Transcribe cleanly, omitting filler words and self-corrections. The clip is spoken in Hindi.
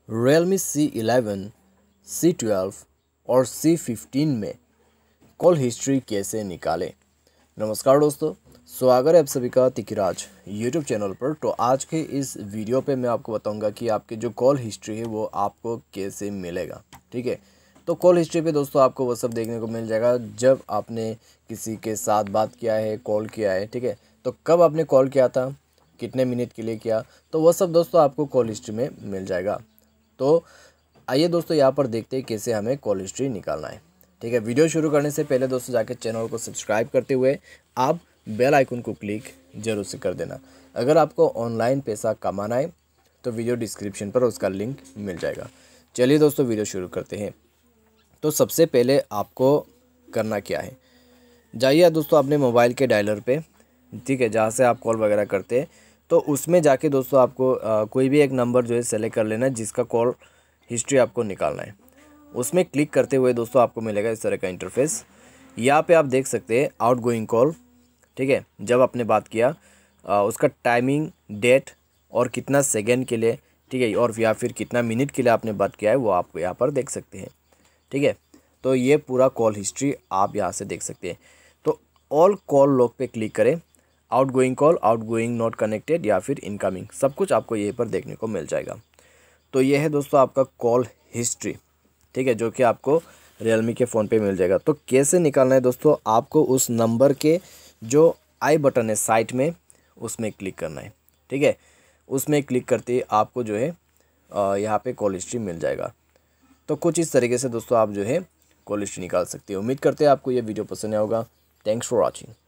Realme C11, C12 और C15 में कॉल हिस्ट्री कैसे निकालें। नमस्कार दोस्तों, स्वागत है आप सभी का तिकिराज यूट्यूब चैनल पर। तो आज के इस वीडियो पे मैं आपको बताऊंगा कि आपके जो कॉल हिस्ट्री है वो आपको कैसे मिलेगा। ठीक है, तो कॉल हिस्ट्री पे दोस्तों आपको वो सब देखने को मिल जाएगा जब आपने किसी के साथ बात किया है, कॉल किया है। ठीक है, तो कब आपने कॉल किया था, कितने मिनट के लिए किया, तो वो सब दोस्तों आपको कॉल हिस्ट्री में मिल जाएगा। तो आइए दोस्तों यहाँ पर देखते हैं कैसे हमें कॉल हिस्ट्री निकालना है। ठीक है, वीडियो शुरू करने से पहले दोस्तों जाके चैनल को सब्सक्राइब करते हुए आप बेल आइकन को क्लिक जरूर से कर देना। अगर आपको ऑनलाइन पैसा कमाना है तो वीडियो डिस्क्रिप्शन पर उसका लिंक मिल जाएगा। चलिए दोस्तों वीडियो शुरू करते हैं। तो सबसे पहले आपको करना क्या है, जाइए दोस्तों अपने मोबाइल के डायलर पे, ठीक है, जहाँ से आप कॉल वगैरह करते हैं। तो उसमें जाके दोस्तों आपको कोई भी एक नंबर जो है सेलेक्ट कर लेना है जिसका कॉल हिस्ट्री आपको निकालना है। उसमें क्लिक करते हुए दोस्तों आपको मिलेगा इस तरह का इंटरफेस। यहाँ पे आप देख सकते हैं आउट गोइंग कॉल। ठीक है, जब आपने बात किया उसका टाइमिंग, डेट और कितना सेकेंड के लिए, ठीक है, और या फिर कितना मिनट के लिए आपने बात किया है वो आप यहाँ पर देख सकते हैं। ठीक है, तो ये पूरा कॉल हिस्ट्री आप यहाँ से देख सकते हैं। तो ऑल कॉल लॉग पे क्लिक करें, outgoing call, outgoing not connected या फिर इनकमिंग, सब कुछ आपको यहीं पर देखने को मिल जाएगा। तो ये है दोस्तों आपका कॉल हिस्ट्री। ठीक है, जो कि आपको रियलमी के फ़ोन पे मिल जाएगा। तो कैसे निकालना है दोस्तों, आपको उस नंबर के जो आई बटन है साइड में उसमें क्लिक करना है। ठीक है, उसमें क्लिक करते ही आपको जो है यहाँ पे कॉल हिस्ट्री मिल जाएगा। तो कुछ इस तरीके से दोस्तों आप जो है कॉल हिस्ट्री निकाल सकते हो। उम्मीद करते हैं आपको ये वीडियो पसंद आया होगा। Thanks for watching.